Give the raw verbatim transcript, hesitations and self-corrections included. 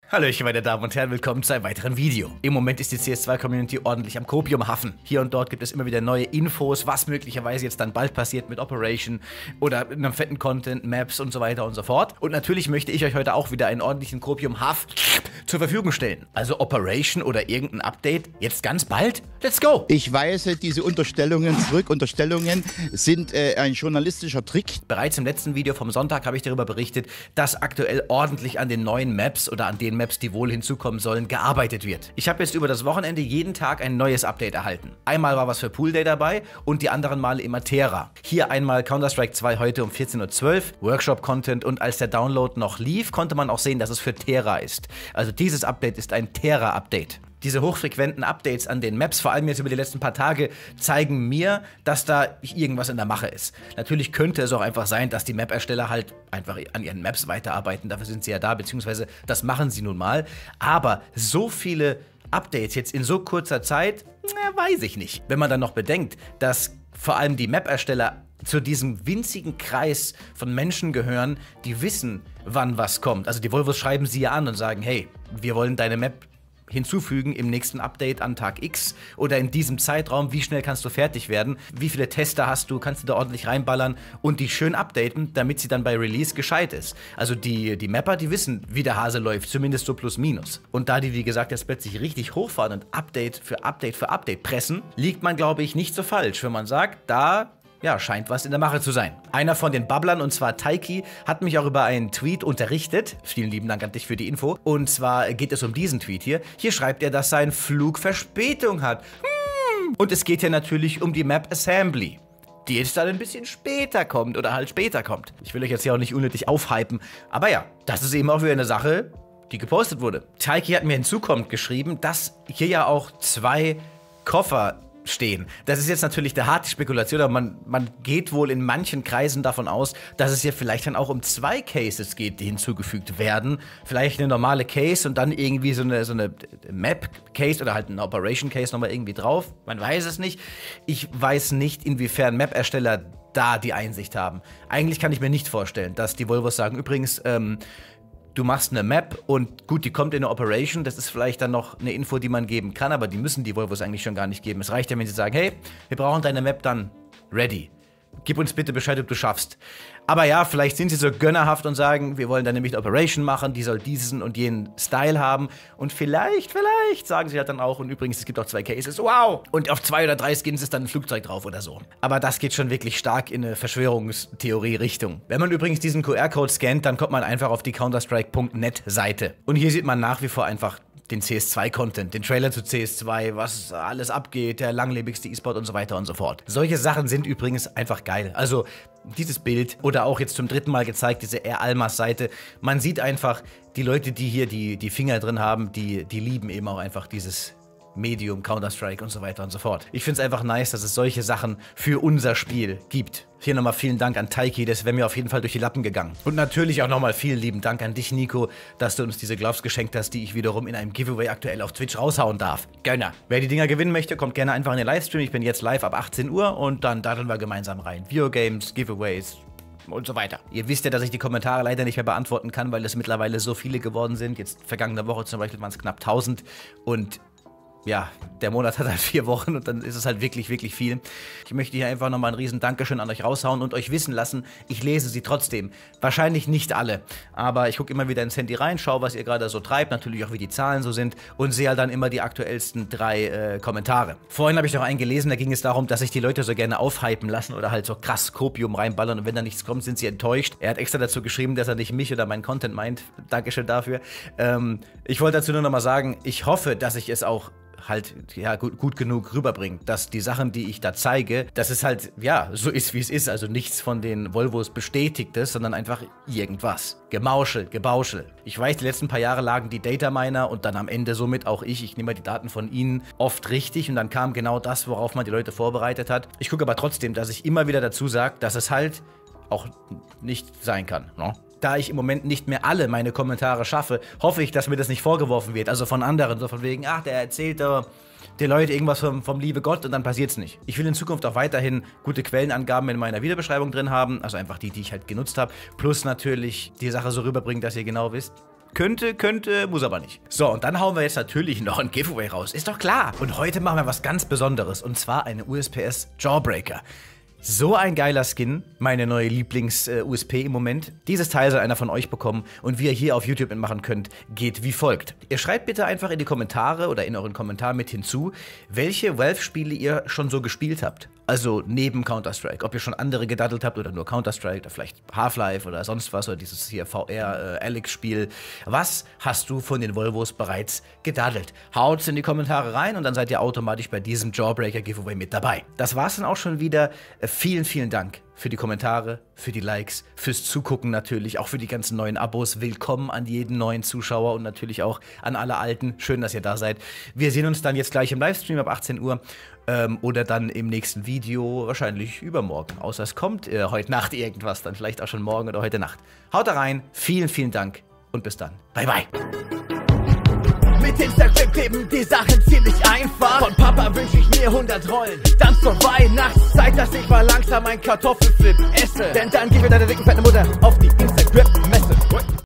Hallöchen meine Damen und Herren, willkommen zu einem weiteren Video. Im Moment ist die C S zwei Community ordentlich am Kopiumhaffen. Hier und dort gibt es immer wieder neue Infos, was möglicherweise jetzt dann bald passiert mit Operation oder einem fetten Content, Maps und so weiter und so fort. Und natürlich möchte ich euch heute auch wieder einen ordentlichen Kopiumhaff zur Verfügung stellen. Also Operation oder irgendein Update jetzt ganz bald? Let's go! Ich weise diese Unterstellungen zurück. Unterstellungen sind äh, ein journalistischer Trick. Bereits im letzten Video vom Sonntag habe ich darüber berichtet, dass aktuell ordentlich an den neuen Maps oder an den Maps, die wohl hinzukommen sollen, gearbeitet wird. Ich habe jetzt über das Wochenende jeden Tag ein neues Update erhalten. Einmal war was für Pool Day dabei und die anderen Male immer Terra. Hier einmal Counter-Strike zwei heute um vierzehn Uhr zwölf, Workshop-Content, und als der Download noch lief, konnte man auch sehen, dass es für Terra ist. Also dieses Update ist ein Terra-Update. Diese hochfrequenten Updates an den Maps, vor allem jetzt über die letzten paar Tage, zeigen mir, dass da irgendwas in der Mache ist. Natürlich könnte es auch einfach sein, dass die Map-Ersteller halt einfach an ihren Maps weiterarbeiten. Dafür sind sie ja da, beziehungsweise das machen sie nun mal. Aber so viele Updates jetzt in so kurzer Zeit, na, weiß ich nicht. Wenn man dann noch bedenkt, dass vor allem die Map-Ersteller zu diesem winzigen Kreis von Menschen gehören, die wissen, wann was kommt. Also die Volvos schreiben sie ja an und sagen, hey, wir wollen deine Map hinzufügen im nächsten Update an Tag X oder in diesem Zeitraum, wie schnell kannst du fertig werden, wie viele Tester hast du, kannst du da ordentlich reinballern und die schön updaten, damit sie dann bei Release gescheit ist. Also die, die Mapper, die wissen, wie der Hase läuft, zumindest so plus minus. Und da die, wie gesagt, jetzt plötzlich richtig hochfahren und Update für Update für Update pressen, liegt man, glaube ich, nicht so falsch, wenn man sagt, da ja, scheint was in der Mache zu sein. Einer von den Bubblern, und zwar Taiki, hat mich auch über einen Tweet unterrichtet. Vielen lieben Dank an dich für die Info. Und zwar geht es um diesen Tweet hier. Hier schreibt er, dass sein Flug Verspätung hat. Hm. Und es geht ja natürlich um die Map Assembly, die jetzt dann ein bisschen später kommt oder halt später kommt. Ich will euch jetzt hier auch nicht unnötig aufhypen, aber ja, das ist eben auch wieder eine Sache, die gepostet wurde. Taiki hat mir hinzukommend geschrieben, dass hier ja auch zwei Koffer stehen. Das ist jetzt natürlich eine harte Spekulation, aber man, man geht wohl in manchen Kreisen davon aus, dass es hier vielleicht dann auch um zwei Cases geht, die hinzugefügt werden. Vielleicht eine normale Case und dann irgendwie so eine, so eine Map-Case oder halt eine Operation-Case nochmal irgendwie drauf. Man weiß es nicht. Ich weiß nicht, inwiefern Map-Ersteller da die Einsicht haben. Eigentlich kann ich mir nicht vorstellen, dass die Volvos sagen, übrigens, ähm, du machst eine Map und gut, die kommt in eine Operation, das ist vielleicht dann noch eine Info, die man geben kann, aber die müssen die Volvos eigentlich schon gar nicht geben. Es reicht ja, wenn sie sagen, hey, wir brauchen deine Map dann ready. Gib uns bitte Bescheid, ob du schaffst. Aber ja, vielleicht sind sie so gönnerhaft und sagen, wir wollen dann nämlich eine Operation machen, die soll diesen und jenen Style haben. Und vielleicht, vielleicht sagen sie halt dann auch, und übrigens, es gibt auch zwei Cases, wow! Und auf zwei oder drei Skins ist dann ein Flugzeug drauf oder so. Aber das geht schon wirklich stark in eine Verschwörungstheorie-Richtung. Wenn man übrigens diesen Q R-Code scannt, dann kommt man einfach auf die Counterstrike Punkt net Seite. Und hier sieht man nach wie vor einfach den C S zwei Content, den Trailer zu C S zwei, was alles abgeht, der langlebigste E-Sport und so weiter und so fort. Solche Sachen sind übrigens einfach geil. Also dieses Bild oder auch jetzt zum dritten Mal gezeigt, diese Air Almas Seite, man sieht einfach, die Leute, die hier die, die Finger drin haben, die, die lieben eben auch einfach dieses Medium, Counter-Strike und so weiter und so fort. Ich finde es einfach nice, dass es solche Sachen für unser Spiel gibt. Hier nochmal vielen Dank an Taiki, das wäre mir auf jeden Fall durch die Lappen gegangen. Und natürlich auch nochmal vielen lieben Dank an dich, Nico, dass du uns diese Gloves geschenkt hast, die ich wiederum in einem Giveaway aktuell auf Twitch raushauen darf. Gönner. Wer die Dinger gewinnen möchte, kommt gerne einfach in den Livestream. Ich bin jetzt live ab achtzehn Uhr und dann daddeln wir gemeinsam rein. Videogames, Giveaways und so weiter. Ihr wisst ja, dass ich die Kommentare leider nicht mehr beantworten kann, weil es mittlerweile so viele geworden sind. Jetzt vergangene Woche zum Beispiel waren es knapp tausend und ja, der Monat hat halt vier Wochen und dann ist es halt wirklich, wirklich viel. Ich möchte hier einfach nochmal ein riesen Dankeschön an euch raushauen und euch wissen lassen, ich lese sie trotzdem. Wahrscheinlich nicht alle, aber ich gucke immer wieder ins Handy rein, schaue, was ihr gerade so treibt, natürlich auch, wie die Zahlen so sind und sehe halt dann immer die aktuellsten drei äh, Kommentare. Vorhin habe ich noch einen gelesen, da ging es darum, dass sich die Leute so gerne aufhypen lassen oder halt so krass Kopium reinballern und wenn da nichts kommt, sind sie enttäuscht. Er hat extra dazu geschrieben, dass er nicht mich oder meinen Content meint. Dankeschön dafür. Ähm, ich wollte dazu nur nochmal sagen, ich hoffe, dass ich es auch halt ja gut, gut genug rüberbringt, dass die Sachen, die ich da zeige, dass es halt ja so ist, wie es ist, also nichts von den Volvos bestätigtes, sondern einfach irgendwas. Gemauschel, Gebauschel. Ich weiß, die letzten paar Jahre lagen die Dataminer und dann am Ende somit auch ich, ich nehme die Daten von ihnen oft richtig und dann kam genau das, worauf man die Leute vorbereitet hat. Ich gucke aber trotzdem, dass ich immer wieder dazu sage, dass es halt auch nicht sein kann, ne? Da ich im Moment nicht mehr alle meine Kommentare schaffe, hoffe ich, dass mir das nicht vorgeworfen wird. Also von anderen, so von wegen, ach, der erzählt uh, den Leuten irgendwas vom, vom liebe Gott und dann passiert's nicht. Ich will in Zukunft auch weiterhin gute Quellenangaben in meiner Videobeschreibung drin haben, also einfach die, die ich halt genutzt habe, plus natürlich die Sache so rüberbringen, dass ihr genau wisst, Könnte, könnte, muss aber nicht. So, und dann hauen wir jetzt natürlich noch ein Giveaway raus. Ist doch klar. Und heute machen wir was ganz Besonderes. Und zwar eine U S P S Jawbreaker. So ein geiler Skin, meine neue Lieblings-U S P im Moment. Dieses Teil soll einer von euch bekommen und wie ihr hier auf YouTube mitmachen könnt, geht wie folgt. Ihr schreibt bitte einfach in die Kommentare oder in euren Kommentaren mit hinzu, welche Valve-Spiele ihr schon so gespielt habt. Also neben Counter-Strike. Ob ihr schon andere gedaddelt habt oder nur Counter-Strike oder vielleicht Half-Life oder sonst was oder dieses hier V R-Alex-Spiel. Was hast du von den Volvos bereits gedaddelt? Haut's in die Kommentare rein und dann seid ihr automatisch bei diesem Jawbreaker-Giveaway mit dabei. Das war's dann auch schon wieder. Vielen, vielen Dank für die Kommentare, für die Likes, fürs Zugucken natürlich, auch für die ganzen neuen Abos. Willkommen an jeden neuen Zuschauer und natürlich auch an alle Alten. Schön, dass ihr da seid. Wir sehen uns dann jetzt gleich im Livestream ab achtzehn Uhr ähm, oder dann im nächsten Video, wahrscheinlich übermorgen. Außer es kommt äh, heute Nacht irgendwas, dann vielleicht auch schon morgen oder heute Nacht. Haut da rein, vielen, vielen Dank und bis dann. Bye, bye. Mit Instagram kleben die Sachen ziemlich einfach. Von Papa wünsch ich mir hundert Rollen. Dann zur Weihnachtszeit, dass ich mal langsam ein Kartoffelflip esse. Denn dann gehen wir deiner dicken fetten Mutter auf die Instagram-Messe.